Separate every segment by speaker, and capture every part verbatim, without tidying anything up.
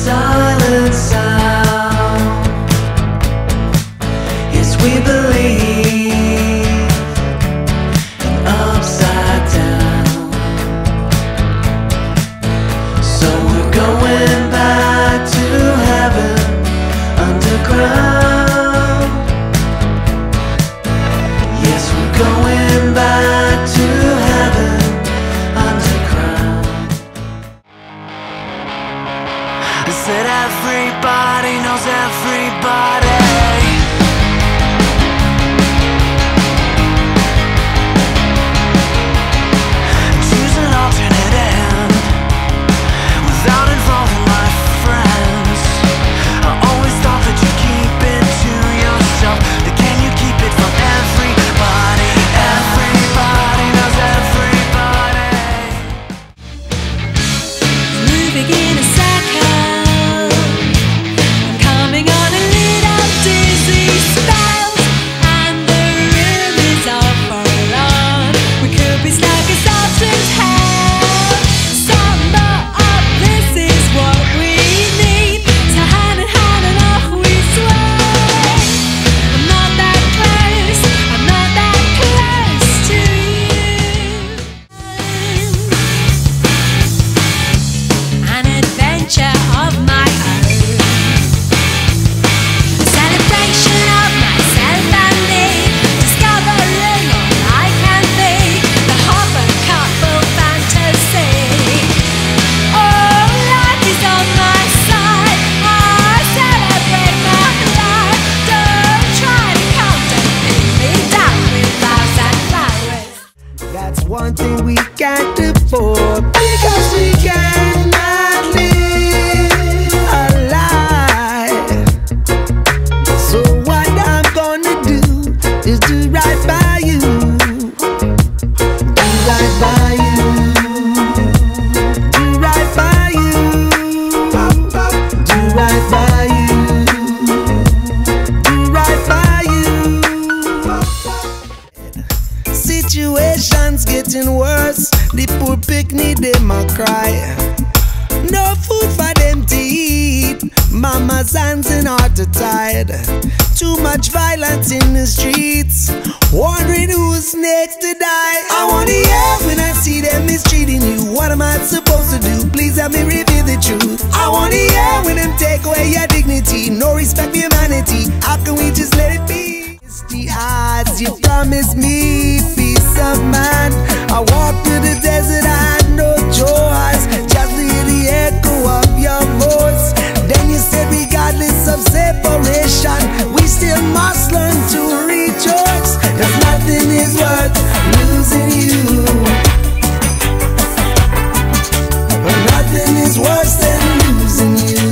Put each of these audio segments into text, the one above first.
Speaker 1: silent sound. Yes, we believe in upside down. So we're going back to heaven underground. Yes, we're going back to heaven underground. I said everybody knows everybody. Choose an alternate end without involving my friends. I always thought that you keep it to yourself, but can you keep it from everybody? Everybody knows everybody.
Speaker 2: Moving in a circle, coming on a little dizzy spell, and the room is all forlorn. We could be stuck as options hell. Some more of this is what we need. So hand in hand and off we sway. I'm not that close, I'm not that close to you. An adventure of my own, a celebration of myself and me, discovering all I can be, the Hopper couple fantasy. Oh, life is on my side, I celebrate my life. Don't try to contemplate me down with vows and flowers.
Speaker 3: That's one thing we can't afford, because we cannot live a lie. So what I'm gonna do is do right by you. Do right by you. Do right by you. Do right by you. Do right by you. Situation's getting worse. The poor picnic, they might cry. No food for them to eat. Mama's hands and heart are tired. Too much violence in the streets. Wondering who's next to die. I wanna hear when I see them mistreating you. What am I supposed to do? Please help me reveal the truth. I wanna hear when them take away your dignity. No respect for humanity. How can we just let it be? It's the odds you promised me, peace of mind. I walked through the desert, I had no choice, just to hear the echo of your voice. Then you said regardless of separation, we still must learn to rejoice, 'cause nothing is worth losing you. Nothing is worse than losing you.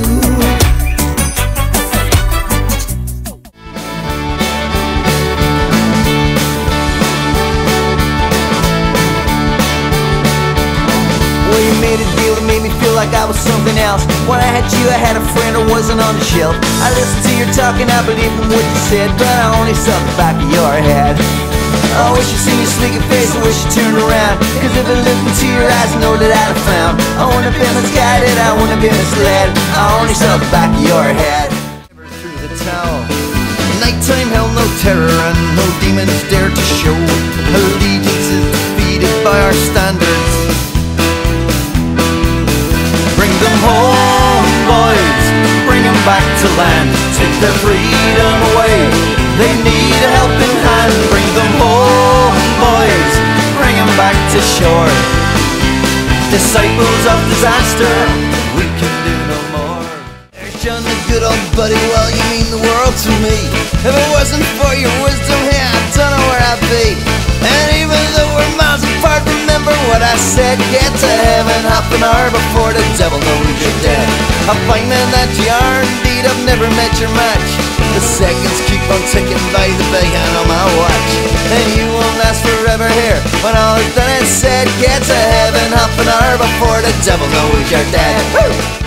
Speaker 4: Well, you made a deal to make me feel like I was something else. When I had you, I had a friend who wasn't on the shelf. I listened to your talking, I believed in what you said, but I only saw the back of your head. I wish you seen your sneaking face, I wish you turned around, 'cause if I looked into your eyes, I know that I'd have found I wouldn't have been misguided, I wouldn't have been misled. I only saw the back of your head. Through the town, nighttime hell, no terror, and no demons dare to show. Allegiance is defeated by our standards. Bring them home, boys, bring them back to land. Take their freedom away, they need a helping hand. Bring them home, boys, bring them back to shore. Disciples of disaster, we can do no more. There's John, the good old buddy, well, you mean the world to me. If it wasn't for your wisdom here, I don't know where I'd be. And even though we're miles apart, remember what I said. Get to heaven half an hour before the devil knows you're dead. I'm finding that you are indeed, I've never met your match. The seconds keep on ticking by the big hand on my watch. And you won't last forever here. When all is done and said, get to heaven half an hour before the devil knows you're dead. Woo!